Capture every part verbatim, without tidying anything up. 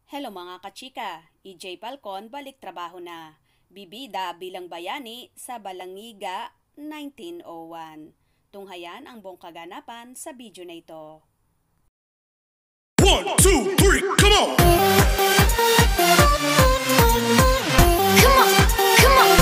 Hello mga kachika, E J Falcon balik trabaho na. Bibida bilang bayani sa Balangiga nineteen oh one. Tunghayan ang buong kaganapan sa video na ito. One, two, three, come on! Come on, come on.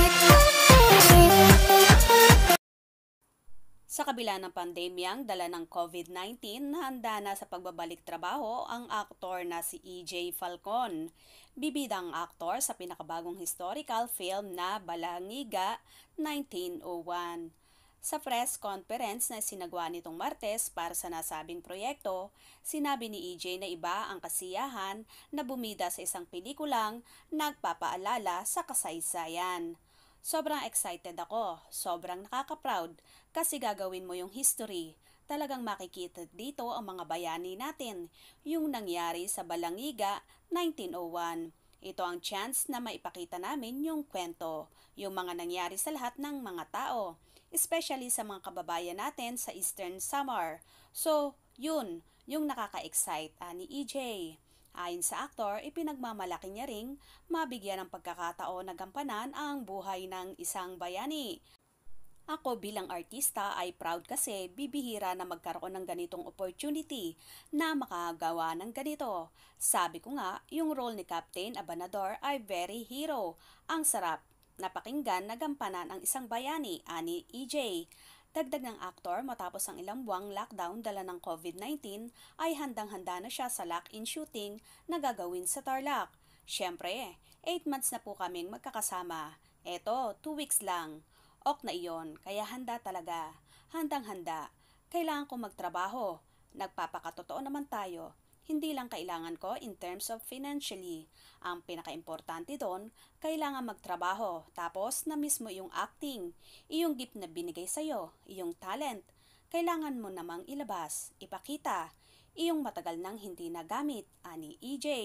Sa kabila ng pandemyang dala ng COVID nineteen, handa na sa pagbabalik trabaho ang aktor na si E J Falcon. Bibida ang aktor sa pinakabagong historical film na Balangiga nineteen oh one. Sa press conference na sinagawa nitong Martes para sa nasabing proyekto, sinabi ni E J na iba ang kasiyahan na bumida sa isang pelikulang nagpapaalala sa kasaysayan. Sobrang excited ako, sobrang nakaka-proud kasi gagawin mo yung history. Talagang makikita dito ang mga bayani natin, yung nangyari sa Balangiga nineteen oh one. Ito ang chance na maipakita namin yung kwento, yung mga nangyari sa lahat ng mga tao, especially sa mga kababayan natin sa Eastern Samar. So, yun, yung nakaka-excite ani E J. Ayon sa aktor, ipinagmamalaki niya ring mabigyan ng pagkakataon na gampanan ang buhay ng isang bayani. Ako bilang artista ay proud kasi bibihira na magkaroon ng ganitong opportunity na makagawa ng ganito. Sabi ko nga, yung role ni Captain Abanador ay very hero. Ang sarap napakinggan na gampanan ang isang bayani, ani E J. Dagdag ng aktor, matapos ang ilang buwang lockdown dala ng COVID nineteen, ay handang-handa na siya sa lock-in shooting na gagawin sa Tarlac. Siyempre, eight months na po kaming magkakasama. Eto, two weeks lang. Ok na iyon, kaya handa talaga. Handang-handa. Kailangan kong magtrabaho. Nagpapakatotoo naman tayo. Hindi lang kailangan ko in terms of financially. Ang pinaka-importante doon, kailangan magtrabaho. Tapos na mismo yung acting, iyong gift na binigay sa'yo, iyong talent. Kailangan mo namang ilabas, ipakita, iyong matagal nang hindi nagamit, ani E J.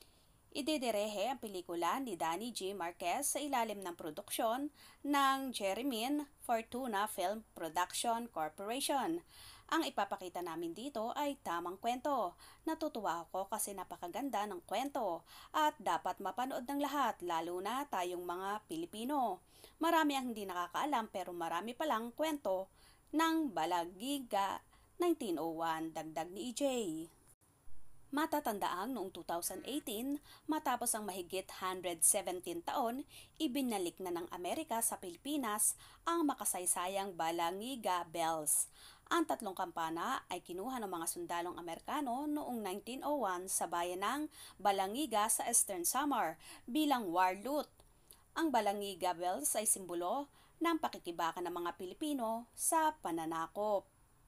Idederehe ang pelikula ni Danny G. Marquez sa ilalim ng produksyon ng Jeremy Fortuna Film Production Corporation. Ang ipapakita namin dito ay tamang kwento. Natutuwa ako kasi napakaganda ng kwento at dapat mapanood ng lahat, lalo na tayong mga Pilipino. Marami ang hindi nakakaalam pero marami palang kwento ng Balangiga nineteen oh one, dagdag ni E J. Matatandaang noong two thousand eighteen, matapos ang mahigit one hundred seventeen taon, ibinalik na ng Amerika sa Pilipinas ang makasaysayang Balangiga Bells. Ang tatlong kampana ay kinuha ng mga sundalong Amerikano noong nineteen oh one sa bayan ng Balangiga sa Eastern Samar bilang war loot. Ang Balangiga Bells ay simbolo ng pakikibaka ng mga Pilipino sa pananakop.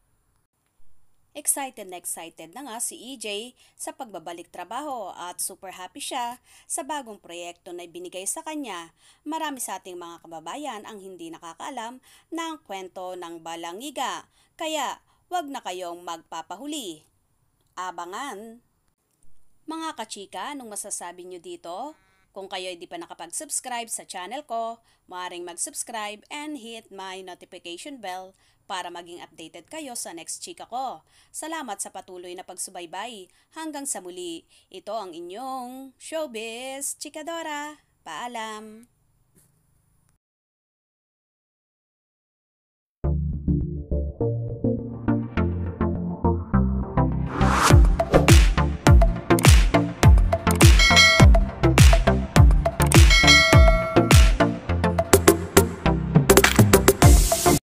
Excited na excited na nga si E J sa pagbabalik trabaho at super happy siya sa bagong proyekto na ibinigay sa kanya. Marami sa ating mga kababayan ang hindi nakakaalam ng kwento ng Balangiga, kaya wag na kayong magpapahuli. Abangan! Mga kachika, anong masasabi nyo dito? Kung kayo hindi pa nakapag-subscribe sa channel ko, maaaring mag-subscribe and hit my notification bell para maging updated kayo sa next chika ko. Salamat sa patuloy na pagsubaybay. Hanggang sa muli, ito ang inyong Showbiz Chikadora. Paalam!